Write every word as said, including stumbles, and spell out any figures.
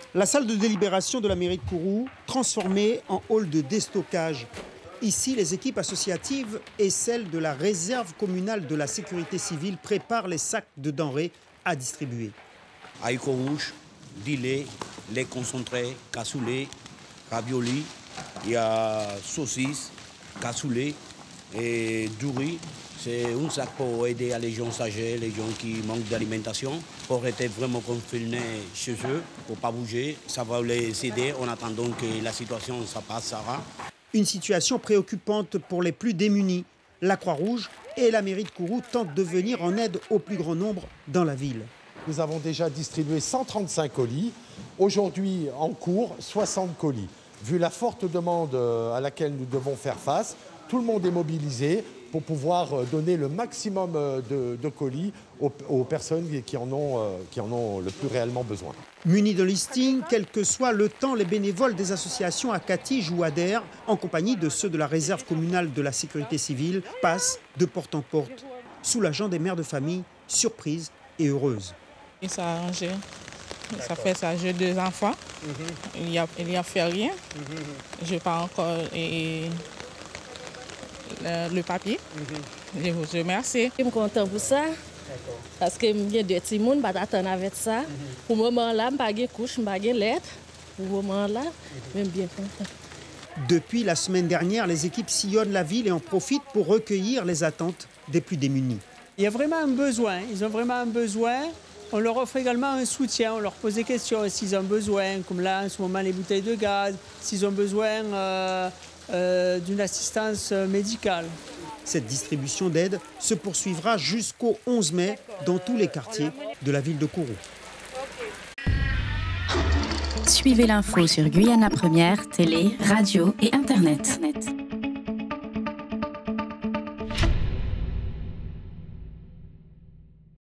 La salle de délibération de la mairie de Kourou, transformée en hall de déstockage. Ici, les équipes associatives et celles de la réserve communale de la sécurité civile préparent les sacs de denrées à distribuer. Haricots rouges, du lait, lait concentré, cassoulet, raviolis, il y a saucisses, cassoulet et du riz. C'est un sac pour aider les gens âgés, les gens qui manquent d'alimentation, pour être vraiment confinés chez eux, pour ne pas bouger. Ça va les aider en attendant que la situation ça passera. Une situation préoccupante pour les plus démunis. La Croix-Rouge et la mairie de Kourou tentent de venir en aide au plus grand nombre dans la ville. Nous avons déjà distribué cent trente-cinq colis. Aujourd'hui, en cours, soixante colis. Vu la forte demande à laquelle nous devons faire face, tout le monde est mobilisé pour pouvoir donner le maximum de, de colis aux, aux personnes qui en, ont, qui en ont le plus réellement besoin. Munis de listing, quel que soit le temps, les bénévoles des associations Akatige ou Ader, en compagnie de ceux de la réserve communale de la sécurité civile, passent de porte en porte, soulageant des mères de famille surprises et heureuses. Et ça a arrangé. Ça fait ça, j'ai deux enfants. Mm-hmm. Il n'y a, il y a fait rien. Mm-hmm. Je n'ai pas encore et, le, le papier. Mm-hmm. Je vous remercie. Je suis content pour ça. Parce que j'ai deux petits gens qui attendent avec ça. Mm-hmm. Pour le moment-là, je n'ai pas de couche, je n'ai pas de lettre. Pour le moment-là, je suis bien content. Depuis la semaine dernière, les équipes sillonnent la ville et en profitent pour recueillir les attentes des plus démunis. Il y a vraiment un besoin. Ils ont vraiment un besoin. On leur offre également un soutien, on leur pose des questions s'ils ont besoin, comme là en ce moment les bouteilles de gaz, s'ils ont besoin euh, euh, d'une assistance médicale. Cette distribution d'aide se poursuivra jusqu'au onze mai dans tous les quartiers de la ville de Kourou. Suivez l'info sur Guyana Première, télé, radio et internet.